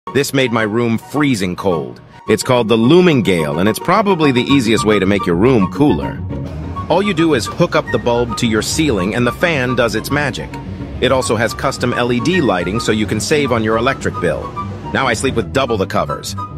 This made my room freezing cold. It's called the Lumingale, and it's probably the easiest way to make your room cooler. All you do is hook up the bulb to your ceiling and the fan does its magic. It also has custom LED lighting so you can save on your electric bill. Now I sleep with double the covers.